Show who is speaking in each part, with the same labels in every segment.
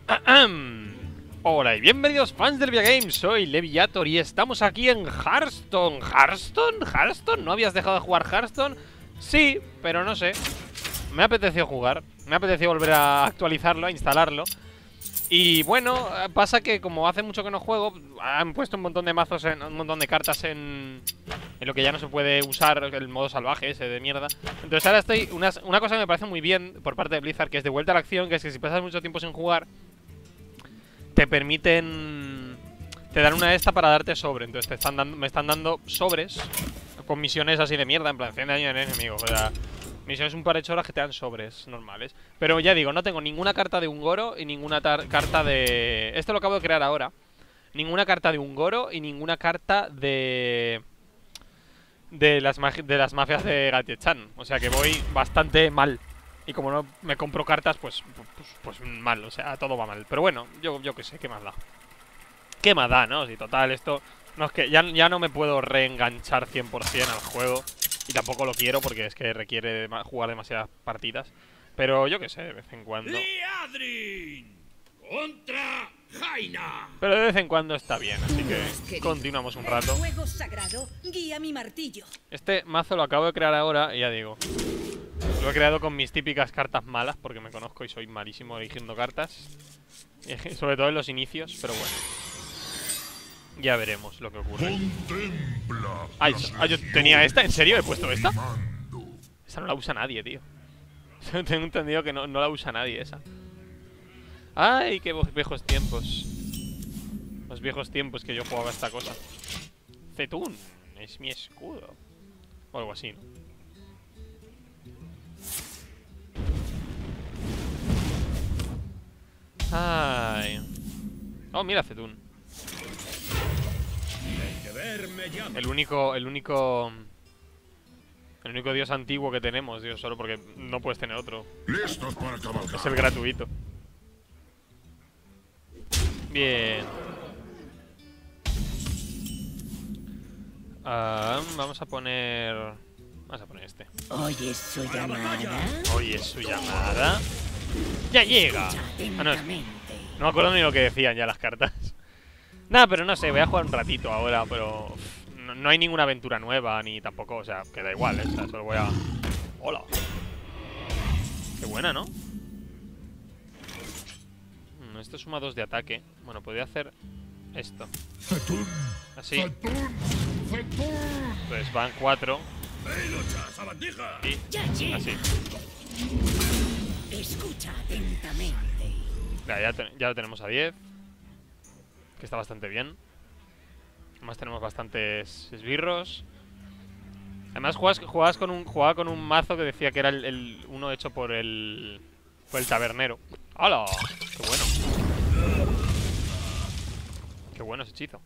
Speaker 1: Hola y bienvenidos fans del Videogame, soy Leviator y estamos aquí en Hearthstone. ¿Hearthstone? ¿No habías dejado de jugar Hearthstone? Sí, pero no sé. Me apeteció jugar, me apeteció volver a actualizarlo, a instalarlo. Y bueno, pasa que como hace mucho que no juego, han puesto un montón de mazos, un montón de cartas en lo que ya no se puede usar, el modo salvaje ese de mierda. Entonces ahora estoy, una cosa que me parece muy bien por parte de Blizzard, que es de vuelta a la acción, que es que si pasas mucho tiempo sin jugar, te permiten, te dan una de esta para darte sobre. Entonces me están dando sobres con misiones así de mierda, en plan 100 daño en enemigo, o sea, misiones un par de horas que te dan sobres normales. Pero ya digo, no tengo ninguna carta de un Goro y ninguna carta de... Esto lo acabo de crear ahora. Ninguna carta de un Goro y ninguna carta de las mafias de Gatia-chan. O sea que voy bastante mal. Y como no me compro cartas, pues mal, o sea, todo va mal. Pero bueno, yo qué sé, ¿qué más da? ¿Qué más da, no? Si total, esto... No, es que ya no me puedo reenganchar 100% al juego. Y tampoco lo quiero porque es que requiere jugar demasiadas partidas. Pero yo qué sé, de vez en cuando.
Speaker 2: Liadrin contra Jaina.
Speaker 1: Pero de vez en cuando está bien, así que continuamos un rato.
Speaker 3: Fuego sagrado, guía mi martillo.
Speaker 1: Este mazo lo acabo de crear ahora y ya digo, lo he creado con mis típicas cartas malas porque me conozco y soy malísimo eligiendo cartas. Sobre todo en los inicios, pero bueno. Ya veremos lo que ocurre. Yo tenía esta, ¿en serio he puesto esta? Esa no la usa nadie, tío. Tengo entendido que no la usa nadie esa. Ay, qué viejos tiempos. Los viejos tiempos que yo jugaba esta cosa. Zetun, es mi escudo. O algo así, ¿no? Ay. Oh, mira Zetun. El único dios antiguo que tenemos, Dios, solo porque no puedes tener otro.
Speaker 2: Listos para cabalgar.
Speaker 1: Es el gratuito. Bien. Vamos a poner este.
Speaker 3: Oye su llamada.
Speaker 1: Oye, su llamada. ¡Ya llega! Ah, no me acuerdo ni lo que decían ya las cartas. Nada, pero no sé, voy a jugar un ratito ahora, pero no hay ninguna aventura nueva, ni tampoco, o sea, que da igual, o sea, solo voy a... ¡Hola! Qué buena, ¿no? Esto suma 2 de ataque. Bueno, podría hacer esto. Así. Pues van 4. Y así.
Speaker 3: Escucha atentamente.
Speaker 1: Ya lo tenemos a 10. Que está bastante bien. Además tenemos bastantes esbirros. Además jugaba con un mazo que decía que era el uno hecho por el tabernero. ¡Hala! ¡Qué bueno! ¡Qué bueno ese hechizo!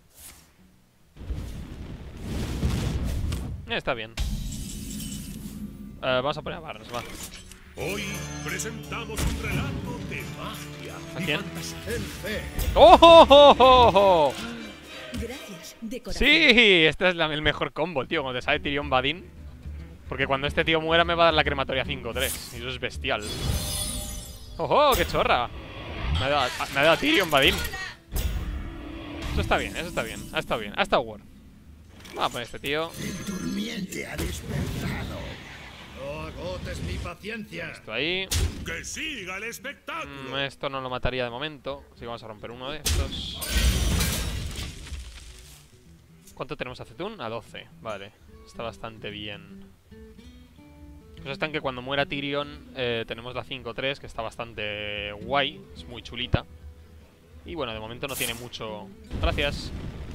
Speaker 1: Está bien. Vamos a poner a Barnes, va.
Speaker 2: Hoy presentamos un relato de magia.
Speaker 1: ¿A quién?
Speaker 2: ¡Oh!
Speaker 1: ¡Oh, oh, oh, oh!
Speaker 3: Gracias, de corazón.
Speaker 1: Sí, este es el mejor combo, tío. Cuando te sale Tyrion Badin. Porque cuando este tío muera me va a dar la crematoria 5-3. Y eso es bestial. ¡Ojo! ¡Qué chorra! Me ha dado Tyrion Badin. Eso está bien, eso está bien. Ha estado bien, ha estado bueno. Vamos a poner este tío.
Speaker 2: El durmiente ha despertado. No agotes mi paciencia.
Speaker 1: Esto ahí.
Speaker 2: Que siga el espectáculo.
Speaker 1: Esto no lo mataría de momento. Así que vamos a romper uno de estos. ¿Cuánto tenemos a Zetun? A 12. Vale, está bastante bien. Pues está en que cuando muera Tyrion tenemos la 5-3, que está bastante guay. Es muy chulita. Y bueno, de momento no tiene mucho... Gracias.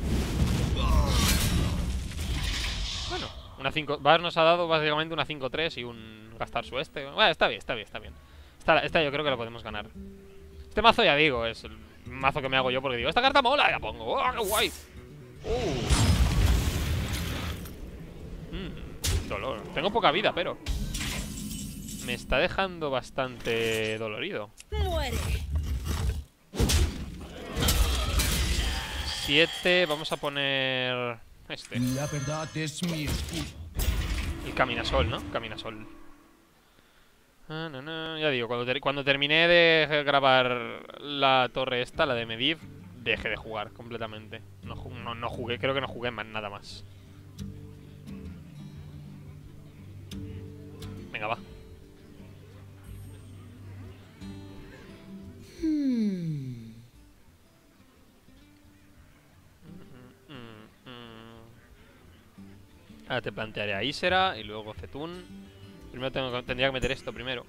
Speaker 1: Bueno, una 5... Bar nos ha dado básicamente una 5-3 y un gastar su este. Bueno, está bien. Esta yo creo que la podemos ganar. Este mazo, ya digo, es el mazo que me hago yo porque digo, esta carta mola, y la pongo. ¡Oh, qué guay! Dolor. Tengo poca vida, pero me está dejando bastante dolorido.
Speaker 3: Muere.
Speaker 1: 7, vamos a poner este.
Speaker 2: La verdad es mi escudo.
Speaker 1: El Caminasol, ¿no? Caminasol. No, no, ya digo, cuando terminé de grabar la torre esta, la de Medivh, dejé de jugar completamente. No jugué, creo que no jugué más, nada más. Venga, va. Ahora te plantearé a Ysera y luego Zetun. Primero tendría que meter esto primero.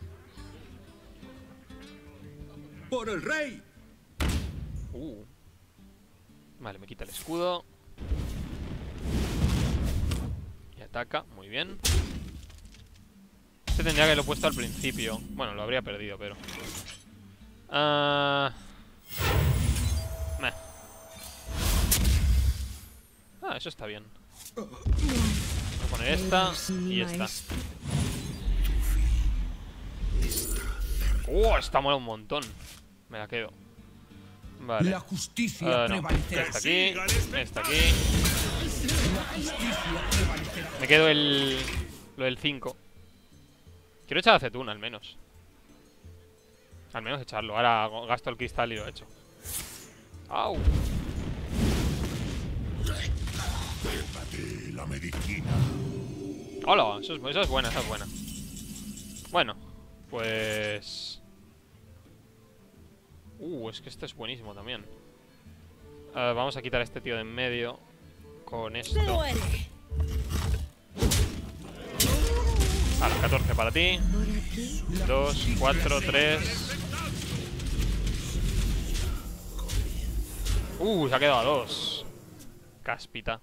Speaker 2: ¡Por el rey!
Speaker 1: Vale, me quita el escudo. Y ataca, muy bien. Este tendría que haberlo puesto al principio. Bueno, lo habría perdido, pero... Meh. Eso está bien. Voy a poner esta y esta. Esta mola un montón. Me la quedo. Vale.
Speaker 4: La justicia prevalecerá.
Speaker 1: Esta aquí. Esta aquí. Me quedo lo del 5. Quiero echar a Zetun al menos. Al menos echarlo. Ahora gasto el cristal y lo he hecho. ¡Au!
Speaker 2: La medicina.
Speaker 1: ¡Hola! Eso es buena, esa es buena. Bueno, pues... es que este es buenísimo también. Vamos a quitar a este tío de en medio. Con esto. Vale, 14 para ti. 2, 4, 3. Se ha quedado a 2. Cáspita.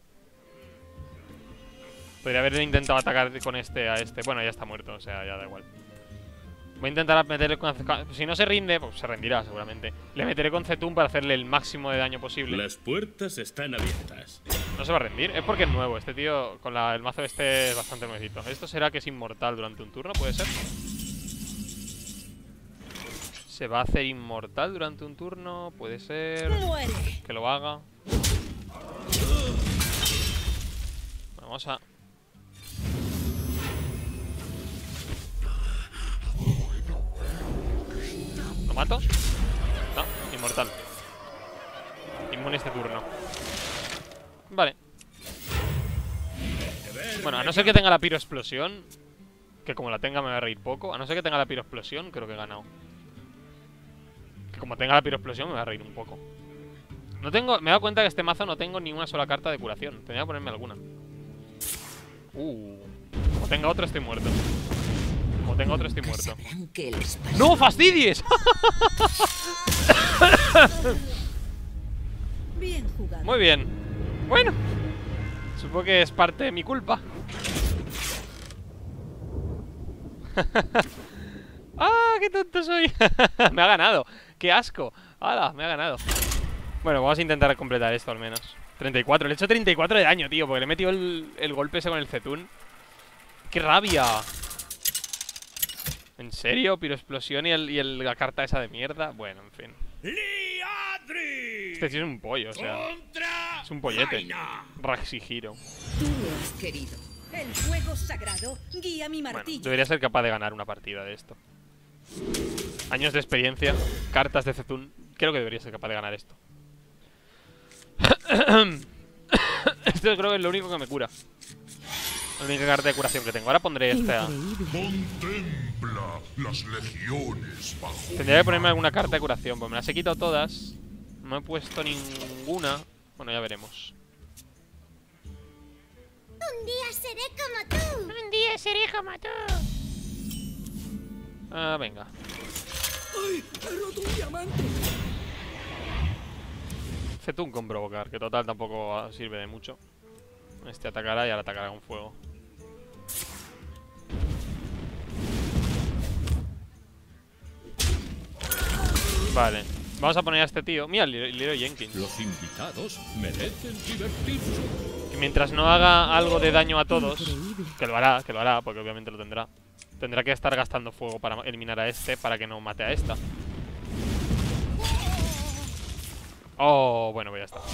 Speaker 1: Podría haber intentado atacar con este a este. Bueno, ya está muerto, o sea, ya da igual. Voy a intentar meterle con... Si no se rinde, pues se rendirá seguramente. Le meteré con Zetun para hacerle el máximo de daño posible.
Speaker 5: Las puertas están abiertas.
Speaker 1: No se va a rendir, es porque es nuevo. Este tío con el mazo este es bastante nuevecito. ¿Esto será que es inmortal durante un turno? ¿Puede ser? ¿Se va a hacer inmortal durante un turno? Puede ser que lo haga. Bueno, vamos a... ¿Lo mato? No, inmortal. Inmune este turno. Vale. Bueno, a no ser que tenga la piroexplosión, que como la tenga me va a reír poco. A no ser que tenga la piroexplosión, creo que he ganado. Que como tenga la piroexplosión me va a reír un poco. No tengo... Me he dado cuenta que este mazo no tengo ni una sola carta de curación. Tendría que ponerme alguna. Como tenga otro estoy muerto. Como tenga otro estoy muerto. ¡No fastidies!
Speaker 3: Bien jugado.
Speaker 1: Muy bien. Bueno, supongo que es parte de mi culpa. ¡Ah, qué tonto soy! Me ha ganado. ¡Qué asco! ¡Hala! Me ha ganado. Bueno, vamos a intentar completar esto al menos. 34. Le he hecho 34 de daño, tío, porque le he metido el golpe ese con el Zetun. ¡Qué rabia! ¿En serio? Piroexplosión y la carta esa de mierda. Bueno, en fin. Este tío es un pollo, o sea. Es un pollete. Raxihiro.
Speaker 3: Tú lo has querido. El fuego sagrado guía mi
Speaker 1: Bueno,
Speaker 3: martillo.
Speaker 1: debería ser capaz de ganar una partida de esto. Años de experiencia, cartas de Zetun. Creo que debería ser capaz de ganar esto. Esto creo que es lo único que me cura. La única carta de curación que tengo. Ahora pondré esta.
Speaker 2: Contempla las legiones bajo.
Speaker 1: Tendría que ponerme alguna carta de curación, porque me las he quitado todas. No he puesto ninguna. Bueno, ya veremos.
Speaker 6: Un día seré como tú.
Speaker 7: Un día seré como tú.
Speaker 1: Venga.
Speaker 4: ¡Ay! ¡He roto un diamante!
Speaker 1: Zetun con provocar, que total tampoco sirve de mucho. Este atacará y ahora atacará con fuego. Vale, vamos a poner a este tío. Mira, el Leroy Jenkins.
Speaker 5: Los invitados merecen divertirse.
Speaker 1: Que mientras no haga algo de daño a todos, que lo hará, porque obviamente lo tendrá. Tendrá que estar gastando fuego para eliminar a este, para que no mate a esta. Oh, bueno, pues ya está.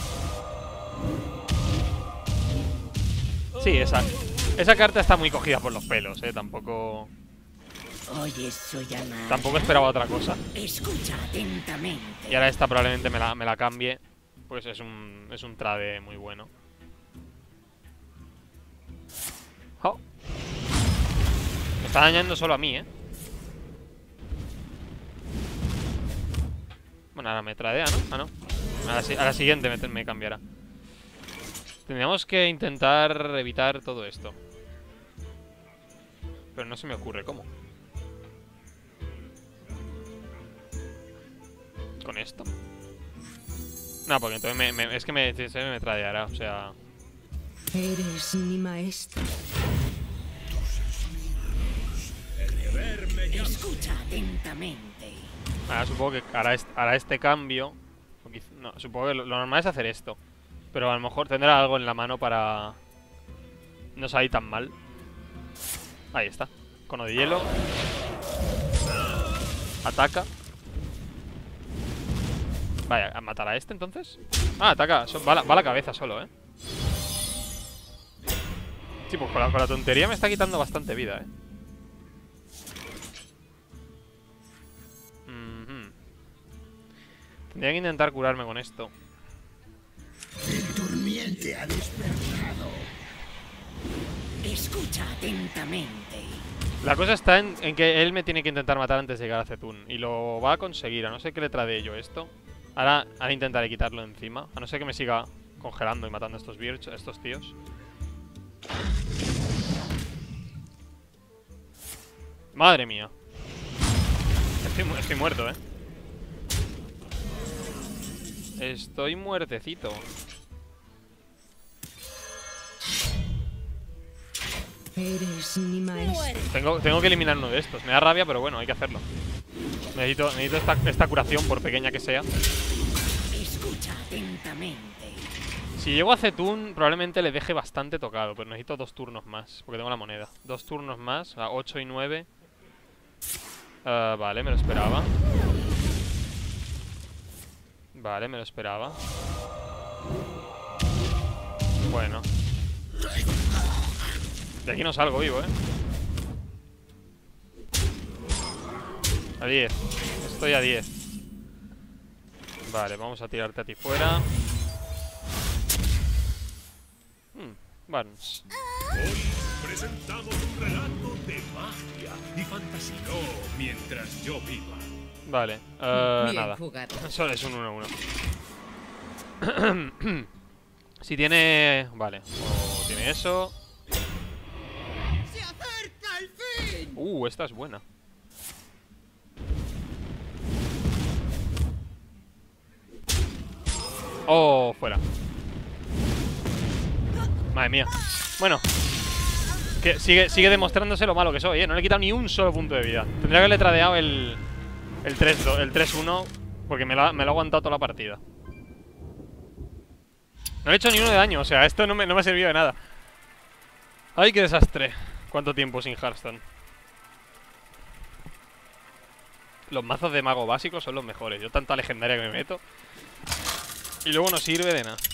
Speaker 1: Sí, esa carta está muy cogida por los pelos, tampoco...
Speaker 3: Oye, soy llamada.
Speaker 1: Tampoco esperaba otra cosa.
Speaker 3: Escucha atentamente.
Speaker 1: Y ahora esta probablemente me la cambie. Pues es un trade muy bueno. Oh. Me está dañando solo a mí, ¿eh? Bueno, ahora me tradea, ¿no? Ah, no. A la siguiente me cambiará. Tendríamos que intentar evitar todo esto. Pero no se me ocurre cómo. ¿Con esto? No, porque entonces es que me tradeará, o sea...
Speaker 3: Eres mi maestro. Escucha atentamente.
Speaker 1: Ahora supongo que hará este cambio. No, supongo que lo normal es hacer esto. Pero a lo mejor tendrá algo en la mano para... no salir tan mal. Ahí está. Cono de hielo. Ataca. Vaya, ¿a matar a este entonces? Ah, ataca. Va a la cabeza solo, ¿eh? Sí, pues con la tontería me está quitando bastante vida, ¿eh? Tendría que intentar curarme con esto.
Speaker 2: El durmiente ha despertado.
Speaker 3: Escucha atentamente.
Speaker 1: La cosa está en que él me tiene que intentar matar antes de llegar a Zetun. Y lo va a conseguir, a no ser que le trade yo esto. Ahora intentaré quitarlo encima. A no ser que me siga congelando y matando a estos tíos. Madre mía. Estoy muerto, ¿eh? Estoy muertecito.
Speaker 3: Eres mi maestro.
Speaker 1: Tengo que eliminar uno de estos. Me da rabia, pero bueno, hay que hacerlo. Necesito esta curación, por pequeña que sea.
Speaker 3: Escucha atentamente.
Speaker 1: Si llego a Zetun, probablemente le deje bastante tocado. Pero necesito 2 turnos más, porque tengo la moneda. 2 turnos más, a 8 y 9. Vale, me lo esperaba. Vale, me lo esperaba. Bueno. De aquí no salgo vivo, ¿eh? A 10. Estoy a 10. Vale, vamos a tirarte a ti fuera. Barnes.
Speaker 5: Hoy presentamos un relato de magia y fantasía. No mientras yo viva.
Speaker 1: Vale,
Speaker 3: Bien
Speaker 1: nada.
Speaker 3: jugado.
Speaker 1: Solo es un 1-1. Si tiene... Vale, o tiene eso.
Speaker 2: ¡Se acerca el fin!
Speaker 1: Esta es buena. Oh, fuera. Madre mía. Bueno, que sigue demostrándose lo malo que soy, ¿eh? No le he quitado ni un solo punto de vida. Tendría que haberle tradeado el 3-2, el 3-1, porque me lo ha aguantado toda la partida. No le he hecho ni uno de daño, o sea, esto no me ha servido de nada. Ay, qué desastre. ¿Cuánto tiempo sin Hearthstone? Los mazos de mago básicos son los mejores. Yo tanta legendaria que me meto y luego no sirve de nada.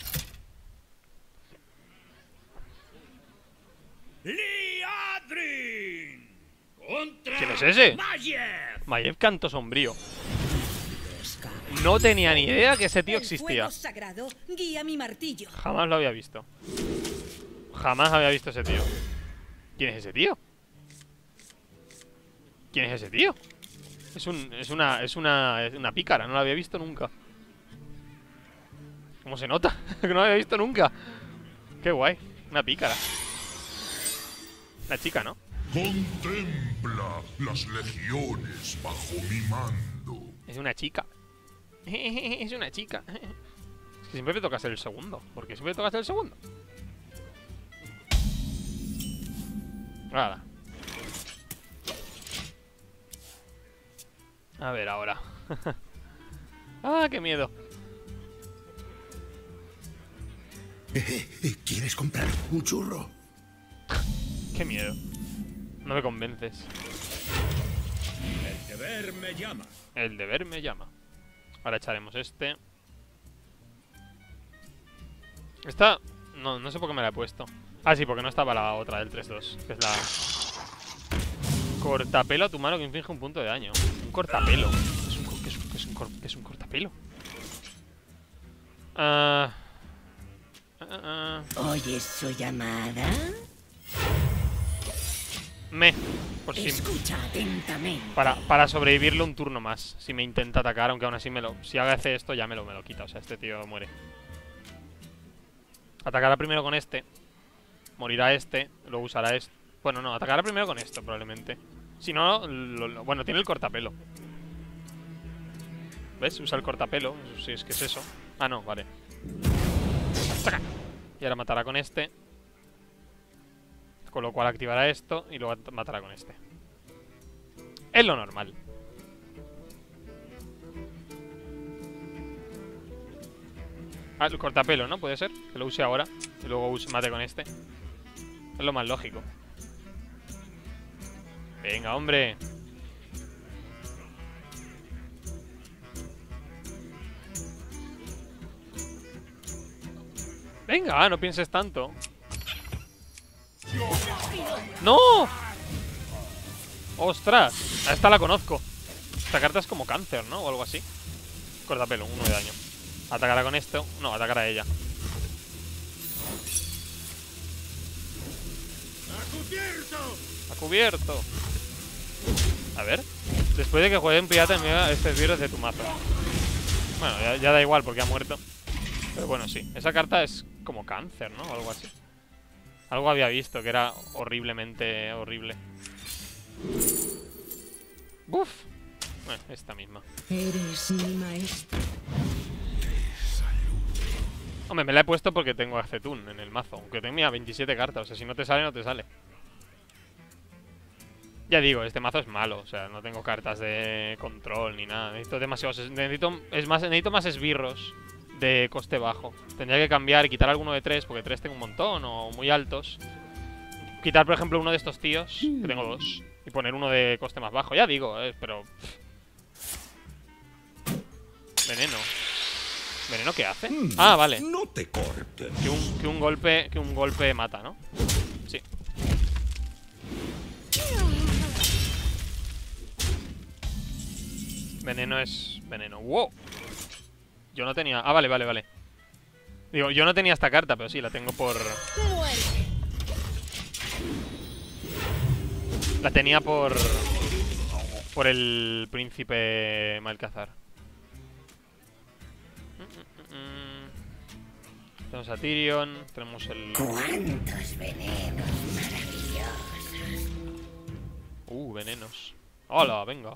Speaker 5: ¡Liadrin! ¡Contra
Speaker 1: ¿Quién es ese?
Speaker 5: Mayev!
Speaker 1: Mayev Canto Sombrío. No tenía ni idea que ese tío existía.
Speaker 3: El fuego sagrado guía mi martillo.
Speaker 1: Jamás lo había visto. Jamás había visto ese tío. ¿Quién es ese tío? ¿Quién es ese tío? Es una pícara, no la había visto nunca. ¿Cómo se nota? Que no la había visto nunca. Qué guay, una pícara. Una chica, ¿no?
Speaker 7: Contempla las legiones bajo mi mando.
Speaker 1: Es una chica. Es una chica. Es que siempre me toca ser el segundo. ¿Por qué siempre me toca ser el segundo? Nada. A ver ahora. Ah, qué miedo.
Speaker 2: ¿Quieres comprar un churro?
Speaker 1: Qué miedo. No me convences.
Speaker 5: El deber me llama.
Speaker 1: El deber me llama. Ahora echaremos este. Esta... No sé por qué me la he puesto. Ah, sí, porque no estaba la otra del 3-2, que es la... Cortapelo a tu mano que inflige un punto de daño. Un cortapelo. ¿Qué es un cortapelo?
Speaker 3: ¿Oyes su llamada?
Speaker 1: Por si...
Speaker 3: Escucha atentamente.
Speaker 1: Para sobrevivirle un turno más. Si me intenta atacar, aunque aún así si hace esto ya me lo quita. O sea, este tío muere. Atacará primero con este. Morirá este. Luego usará este. Bueno, no, atacará primero con esto probablemente. Si no, bueno, tiene el cortapelo. ¿Ves? Usa el cortapelo. Si es que es eso. Ah, no, vale. ¡Saca! Y ahora matará con este. Con lo cual activará esto y luego matará con este. Es lo normal. Ah, el cortapelo, ¿no? Puede ser. Que lo use ahora. Y luego mate con este. Es lo más lógico. Venga, hombre. Venga, no pienses tanto. ¡No! ¡Ostras! A esta la conozco. Esta carta es como cáncer, ¿no? O algo así. Cortapelo, 1 de daño. Atacará con esto. No, atacará a ella. ¡A cubierto! A ver. Después de que juegue en pirata, envía este virus de tu mazo. Bueno, ya da igual porque ha muerto. Pero bueno, sí. Esa carta es como cáncer, ¿no? O algo así. Algo había visto que era horriblemente horrible. ¡Buf! Bueno, esta misma.
Speaker 3: Eres mi maestro.
Speaker 1: Hombre, me la he puesto porque tengo Acetun en el mazo. Aunque tenía 27 cartas. O sea, si no te sale, no te sale. Ya digo, este mazo es malo. O sea, no tengo cartas de control ni nada. Necesito demasiados... Necesito más esbirros de coste bajo. Tendría que cambiar y quitar alguno de 3, porque 3 tengo un montón o muy altos. Quitar, por ejemplo, uno de estos tíos, que tengo 2, y poner uno de coste más bajo. Ya digo, pero... Veneno. ¿Veneno qué hace? Ah, vale.
Speaker 2: No te cortes.
Speaker 1: Que un golpe mata, ¿no? Sí. Veneno es... Veneno. ¡Wow! Yo no tenía... Ah, vale. Digo, yo no tenía esta carta, pero sí, la tengo por... La tenía por el príncipe Malcazar. Tenemos a Tyrion, tenemos el...
Speaker 3: ¿Cuántos venenos maravillosos?
Speaker 1: Venenos. ¡Hola, venga!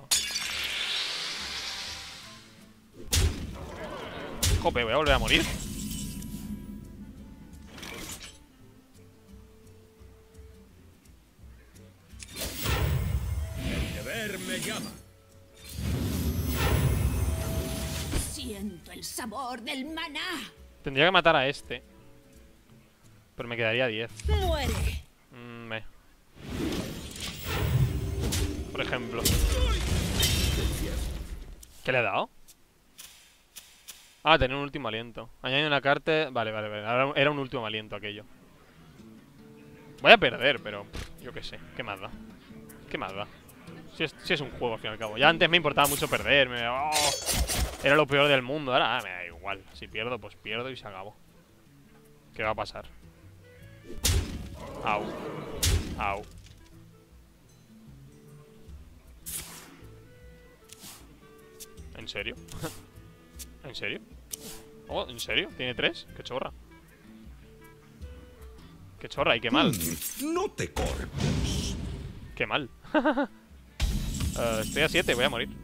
Speaker 1: Jope, voy a volver a morir.
Speaker 5: El deber me llama.
Speaker 3: Siento el sabor del maná.
Speaker 1: Tendría que matar a este. Pero me quedaría 10.
Speaker 3: Muere.
Speaker 1: Por ejemplo. ¿Qué le he dado? Ah, tener un último aliento. Añade una carta... Vale. Ahora era un último aliento aquello. Voy a perder, pero... yo qué sé. ¿Qué más da? ¿Qué más da? Si es un juego, al fin y al cabo. Ya antes me importaba mucho perder. Era lo peor del mundo. Ahora me da igual. Si pierdo, pues pierdo y se acabó. ¿Qué va a pasar? Au. ¿En serio? ¿En serio? Oh, ¿en serio? ¿Tiene 3? ¡Qué chorra! ¡Qué chorra y qué mal!
Speaker 2: No te cortes.
Speaker 1: ¡Qué mal! Estoy a 7, voy a morir.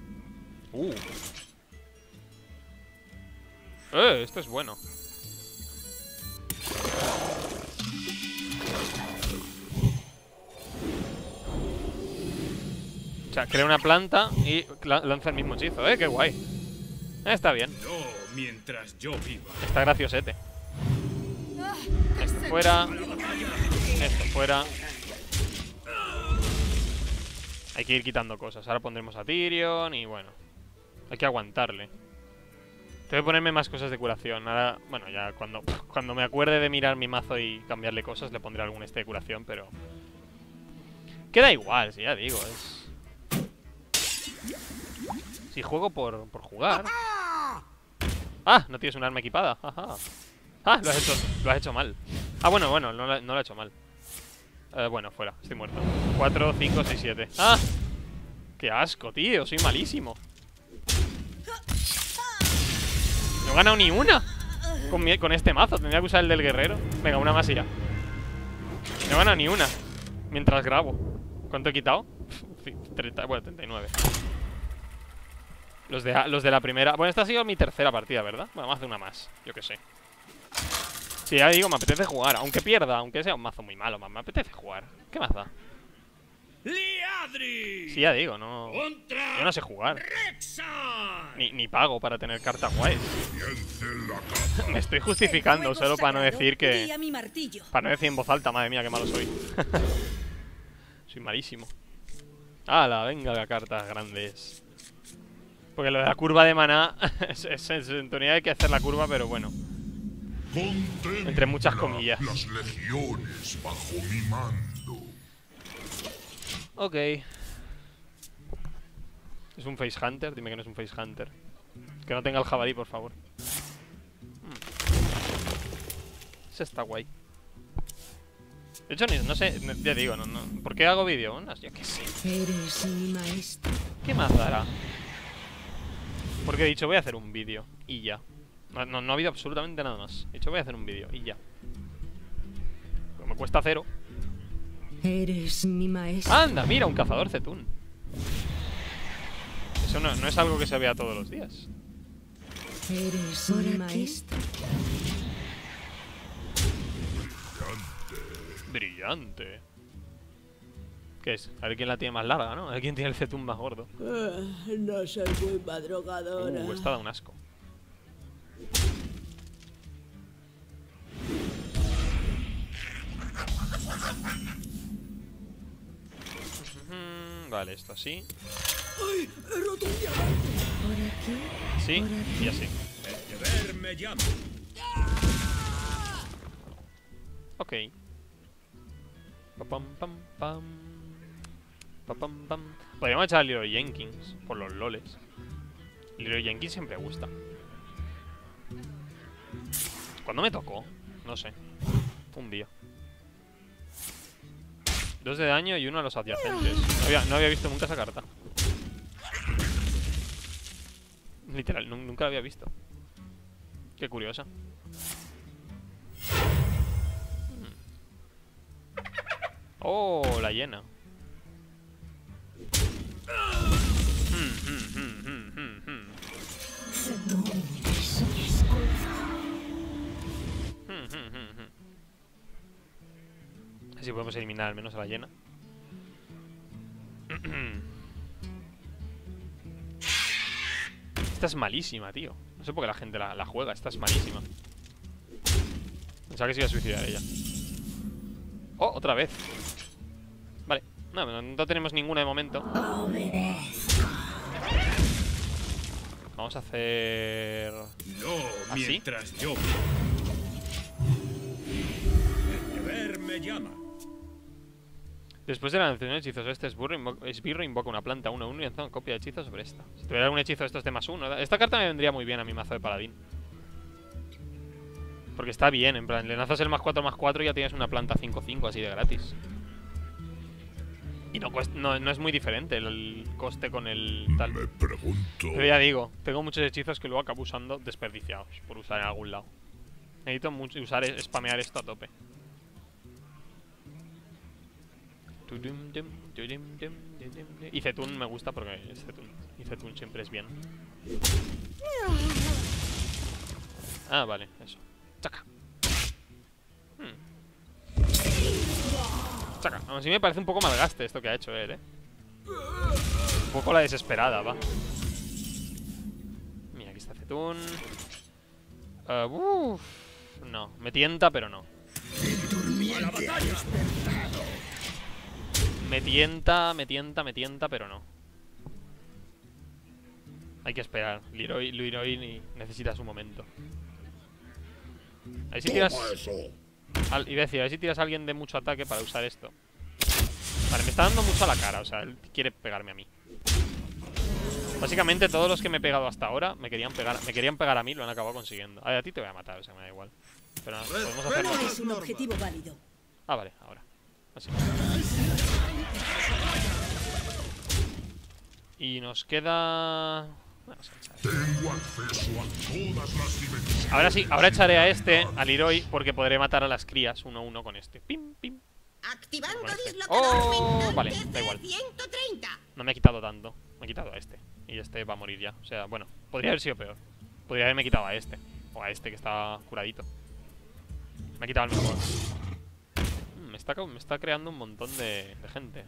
Speaker 1: Esto es bueno. O sea, crea una planta y lanza el mismo hechizo, qué guay. Está bien.
Speaker 5: No, mientras yo viva.
Speaker 1: Está graciosete. Esto fuera. Esto fuera. Hay que ir quitando cosas. Ahora pondremos a Tyrion y bueno. Hay que aguantarle. Tengo que ponerme más cosas de curación. Ahora, bueno, ya cuando me acuerde de mirar mi mazo y cambiarle cosas, le pondré algún de curación, pero... Queda igual, si ya digo, es... Si juego por jugar. Ah, no tienes un arma equipada. Ajá. Ah, lo has hecho mal. Ah, bueno, no lo he hecho mal. Bueno, fuera, estoy muerto. 4, 5, 6, 7. ¡Ah! ¡Qué asco, tío! Soy malísimo. No he ganado ni una con este mazo. Tendría que usar el del guerrero. Venga, una más y ya. No he ganado ni una mientras grabo. ¿Cuánto he quitado? 30, bueno, 39. Los de la primera. Bueno, esta ha sido mi tercera partida, ¿verdad? Bueno, vamos a hacer una más, yo qué sé. Sí, ya digo, me apetece jugar. Aunque pierda, aunque sea un mazo muy malo, me apetece jugar. ¿Qué más da?
Speaker 5: ¡Liadri!
Speaker 1: Sí, ya digo, no... Yo no sé jugar. Ni pago para tener cartas guays. Me estoy justificando solo para no decir que... Para no decir en voz alta, madre mía, qué malo soy. Soy malísimo. ¡Hala! Venga, las cartas grandes. Porque lo de la curva de maná en teoría hay que hacer la curva, pero bueno. Entre muchas comillas.
Speaker 7: Las legiones bajo mi mando.
Speaker 1: Ok. ¿Es un face hunter? Dime que no es un face hunter. Que no tenga el jabalí, por favor. Ese está guay. De hecho, no sé, ya digo, no. ¿Por qué hago vídeo? Yo qué sé.
Speaker 3: Eres mi maestro.
Speaker 1: ¿Qué más dará? Porque he dicho, voy a hacer un vídeo y ya. No ha habido absolutamente nada más. He dicho, voy a hacer un vídeo y ya. Pero me cuesta 0.
Speaker 3: Eres mi maestro.
Speaker 1: ¡Anda! Mira, un cazador zetún. Eso no es algo que se vea todos los días.
Speaker 3: Eres mi maestro.
Speaker 1: Brillante. ¿Qué es? A ver quién la tiene más larga, ¿no? A ver quién tiene el zetún más gordo.
Speaker 3: No soy muy madrugadora.
Speaker 1: Esta da un asco. Vale, esto así.
Speaker 4: ¡Ay! ¡He roto un diamante!
Speaker 3: ¿Por aquí?
Speaker 1: Sí, y así.
Speaker 5: El deber me llama.
Speaker 1: Ok. Pam, pam, pam. Pam, pam. Podríamos echar a Leroy Jenkins por los loles. Leroy Jenkins siempre gusta. ¿Cuándo me tocó? No sé. Un día. 2 de daño y 1 a los adyacentes. No había visto nunca esa carta. Literal, nunca la había visto. Qué curiosa. Oh, la hiena. Así podemos eliminar al menos a la hiena. Esta es malísima, tío. No sé por qué la gente la juega. Esta es malísima. Pensaba que se iba a suicidar ella. Oh, otra vez. Vale. No tenemos ninguna de momento. Vamos a hacer...
Speaker 5: No,
Speaker 1: ¿así?
Speaker 5: mientras yo... El deber me llama.
Speaker 1: Después de la lanzación de hechizos este esbirro invoca una planta 1-1 y lanza una copia de hechizo sobre esta. Si tuviera algún hechizo de estos de +1, esta carta me vendría muy bien a mi mazo de paladín. Porque está bien, en plan, le lanzas el +4/+4 y ya tienes una planta 5/5 así de gratis. Y no es muy diferente el coste con el tal.
Speaker 7: Me pregunto.
Speaker 1: Pero ya digo, tengo muchos hechizos que luego acabo usando desperdiciados por usar en algún lado. Necesito spamear esto a tope. Y Zetun me gusta porque es Zetun. Y Zetun siempre es bien. Ah, vale, eso. Chaca. Chaca. Aún así me parece un poco malgaste esto que ha hecho él, Un poco la desesperada, va. Mira, aquí está Zetun. No, me tienta, pero no. Me tienta, pero no. Hay que esperar. Leroy necesita su momento. A ver si tiras... Iba a decir, a ver si tiras a alguien de mucho ataque para usar esto. Vale, me está dando mucho a la cara. O sea, él quiere pegarme a mí. Básicamente todos los que me he pegado hasta ahora me querían pegar a mí, lo han acabado consiguiendo. A ti te voy a matar, o sea, me da igual. Pero no, podemos hacerlo.
Speaker 3: Es un objetivo válido.
Speaker 1: Ah, vale, ahora. Así. Y nos queda... Bueno,
Speaker 7: Tengo acceso a todas las dimensiones.
Speaker 1: ahora sí, ahora echaré a este, al Leroy, porque podré matar a las crías 1-1 con este. Pim, pim.
Speaker 6: Activando
Speaker 1: Con este.
Speaker 6: dislocador
Speaker 1: Vale,
Speaker 6: mental
Speaker 1: da igual.
Speaker 6: TC-130.
Speaker 1: No me ha quitado tanto. Me he quitado a este. Y este va a morir ya. O sea, bueno, podría haber sido peor. Podría haberme quitado a este. O a este que está curadito. Me ha quitado al mejor. Me está creando un montón de gente.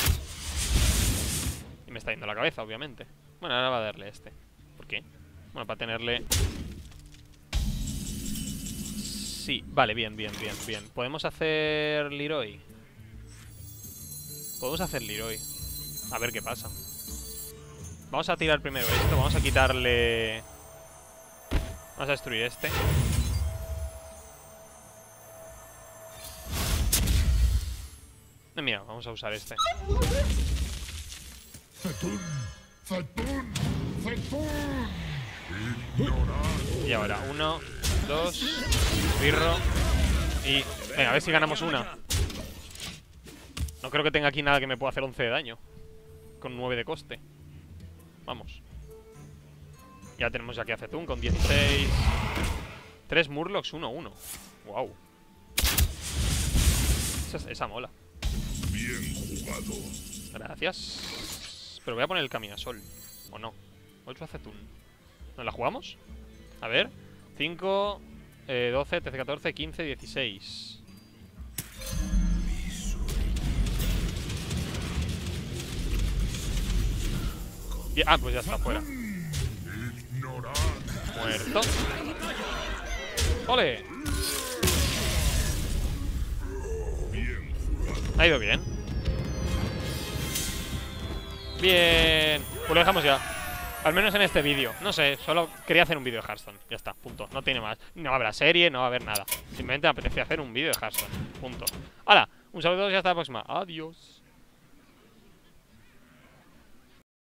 Speaker 1: Y me está yendo la cabeza, obviamente. Bueno, ahora va a darle este. ¿Por qué? Bueno, para tenerle... Sí, vale, bien. ¿Podemos hacer Leroy? Podemos hacer Leroy. A ver qué pasa. Vamos a tirar primero esto. Vamos a quitarle... Vamos a destruir este. Mira, vamos a usar este.
Speaker 7: Zetun, Zetun, Zetun. Ignorad.
Speaker 1: Y ahora, 1, 2, birro. Y... Venga, a ver si ganamos una. No creo que tenga aquí nada que me pueda hacer 11 de daño. Con 9 de coste. Vamos. Ya tenemos aquí a Zetun con 16. 3 Murlocs, 1-1. Wow. Esa mola.
Speaker 7: Bien jugado.
Speaker 1: Gracias. Pero voy a poner el Caminasol. ¿O no? 8 a Zetun. ¿Nos la jugamos? A ver. 5, 12, 13, 14, 15, 16. Ah, pues ya está, fuera.
Speaker 7: Ignorad.
Speaker 1: Muerto. ¡Ole! Ha ido bien. Bien. Pues lo dejamos ya. Al menos en este vídeo. No sé, solo quería hacer un vídeo de Hearthstone. Ya está, punto. No tiene más. No habrá serie, no va a haber nada. Simplemente me apetece hacer un vídeo de Hearthstone. Punto. ¡Hala! Un saludo y hasta la próxima. Adiós.